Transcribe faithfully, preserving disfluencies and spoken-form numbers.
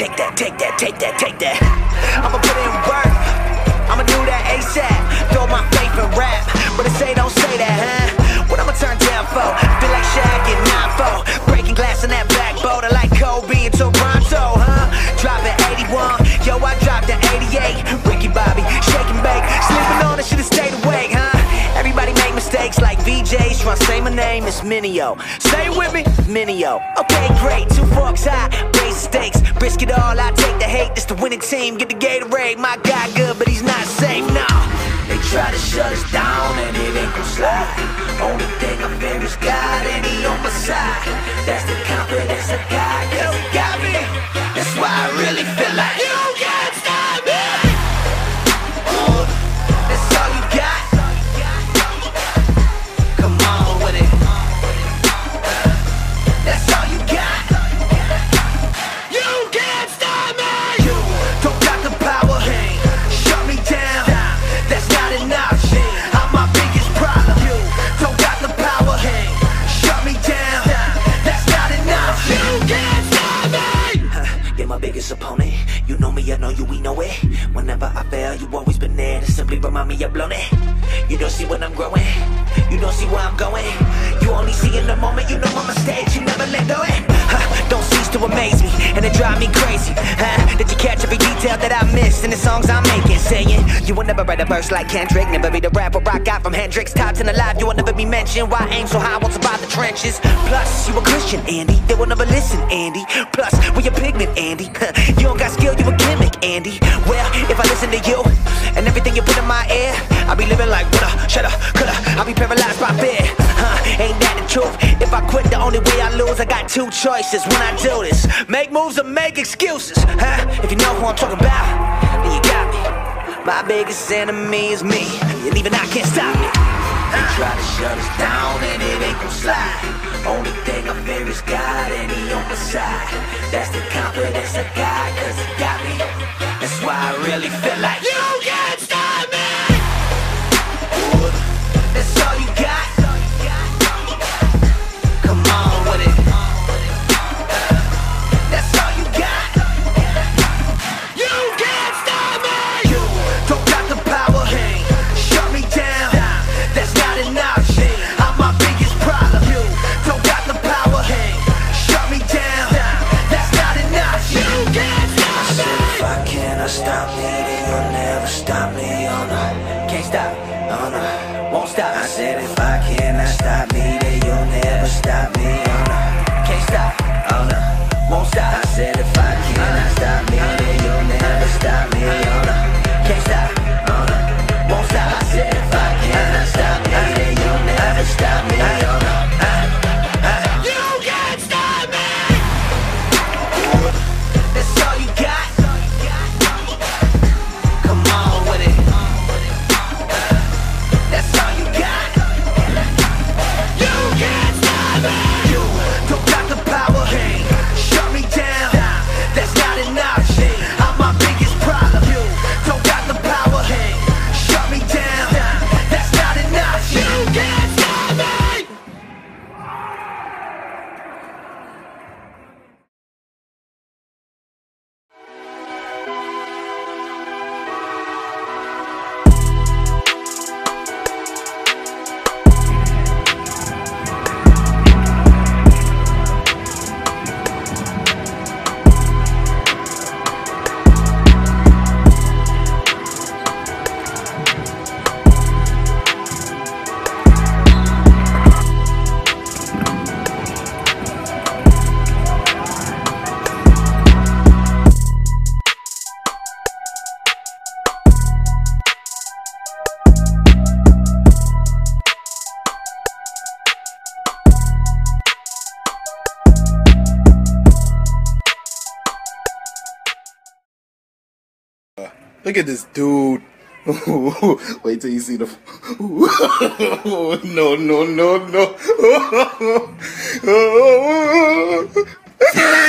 take that, take that, take that, take that. I'ma put in work, I'ma do that ASAP. Throw my faith in rap, but they say don't say that, huh? What I'ma turn down for? Feel like Shaq and nine four, breaking glass in that backboard. I like Kobe and Toronto, huh? Dropping eighty-one, yo, I dropped an eighty-eight. Ricky Bobby, shake and bake, sleeping on it, should've stayed awake, huh? Everybody make mistakes like V Js, try to say my name, it's Minio. Say it with me, Minio. Okay, great, two forks high, raise the stakes, risk it all, I take the hate. This the winning team, get the Gatorade. My guy good, but he's not safe, no. They try to shut us down and it ain't gon' slide. Only thing I fear is God and he on my side. That's the confidence I got, cause he got me. That's why I really feel like you can't stop me. Ooh, that's all you got. Come on with it. That's all you got. You can't stop me. You don't got the power. Shut me down. That's not enough. I'm my biggest problem. You don't got the power. Shut me down. That's not enough. You can't stop me. You're my biggest opponent. You know me, I know you, we know it. Whenever I fail, you always been there to simply remind me I've blown it. You don't see when I'm growing. You don't see where I'm going. You only see in the moment. You know I'm on stage. You never let go it. Huh, don't cease to amaze me, and it drive me crazy. Huh, did you catch every detail that I missed in the songs I'm making? Saying you will never write a verse like Kendrick, never be the rapper I got from Hendrix. Top ten alive, you will never be mentioned. Why aim so high, won't survive the trenches? Plus, you a Christian, Andy. They will never listen, Andy. Plus, we a pigment, Andy. Huh, you don't got skill, you a gimmick, Andy. Well, if I listen to you and everything you put in my ear, I'll be living like woulda, shoulda, coulda. I'll be paralyzed by fear. Huh, ain't that the truth? If I quit, the only way I lose. I got two choices when I do this: make moves or make excuses. Huh? If you know who I'm talking about, then you got me. My biggest enemy is me, and even I can't stop me. They try to shut us down and it ain't gon' slide. Only thing I fear is God and he on my side. That's the confidence I got, cause he got me. That's why I really feel like you can't stop me. Ooh, that's all you got. Come on with it. That's all you got. You can't stop me. You don't got the power. Shut me down. That's not enough. I'm my biggest problem. You don't got the power. Shut me down. That's not enough. You can't stop me. I said if I cannot stop me, then you'll never stop me. Oh no, can't stop. Oh no, won't stop. I said if I cannot stop me, then you'll never stop me. Oh no, can't stop. Oh no, won't stop. I said if I cannot stop me, then you'll never stop me. Oh no, can't stop. Oh no, won't stop. I said if I cannot stop me, then you'll never stop me. Oh no, you can't stop me. That's all you got. Come on with it. That's all you got. You can't stop me. You don't got the power. Shut me down. That's not enough. I'm my biggest problem. You don't got the power. Shut me down. That's not enough. You can't stop me. Look at this dude. Wait till you see the. No, no, no, no.